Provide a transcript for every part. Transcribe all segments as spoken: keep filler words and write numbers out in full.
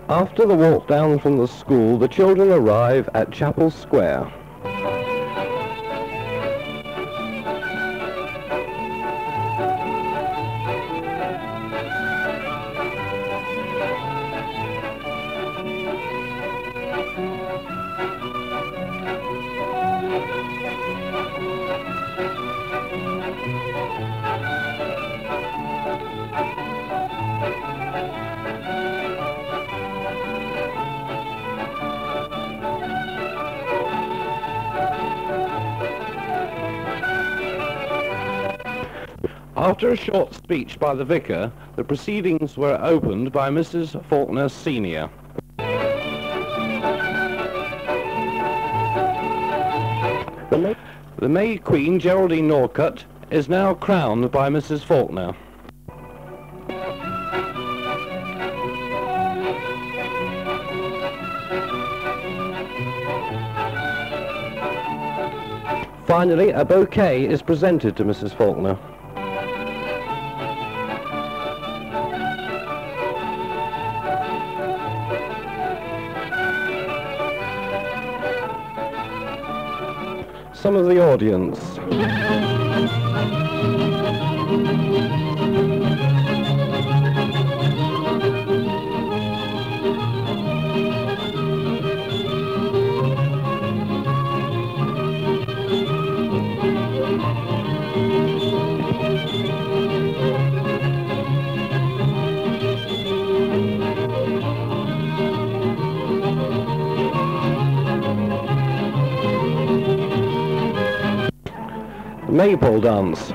After the walk down from the school, the children arrive at Chapel Square. After a short speech by the vicar, the proceedings were opened by Missus Faulkner Senior The May, the May Queen, Geraldene Norcott, is now crowned by Missus Faulkner. Finally, a bouquet is presented to Missus Faulkner. Some of the audience. Maypole dance.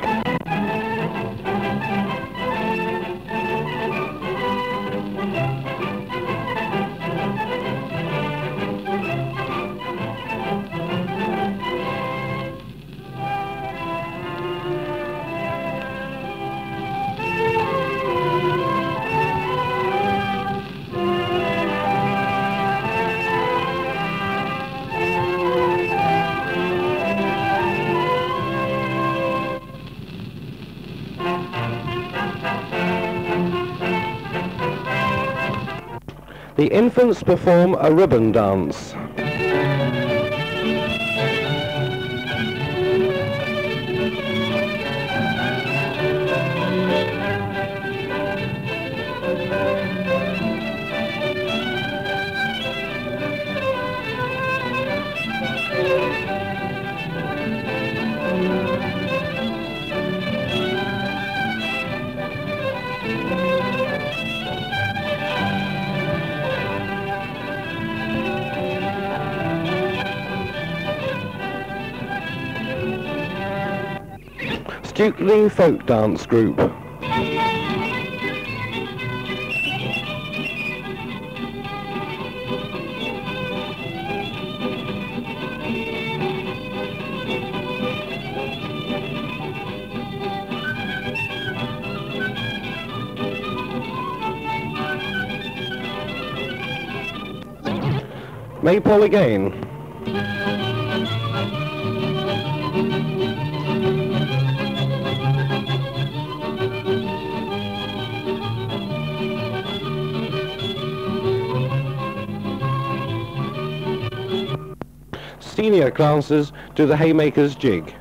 The infants perform a ribbon dance. Stewkley folk dance group. Maypole again. Senior classes do the haymaker's jig.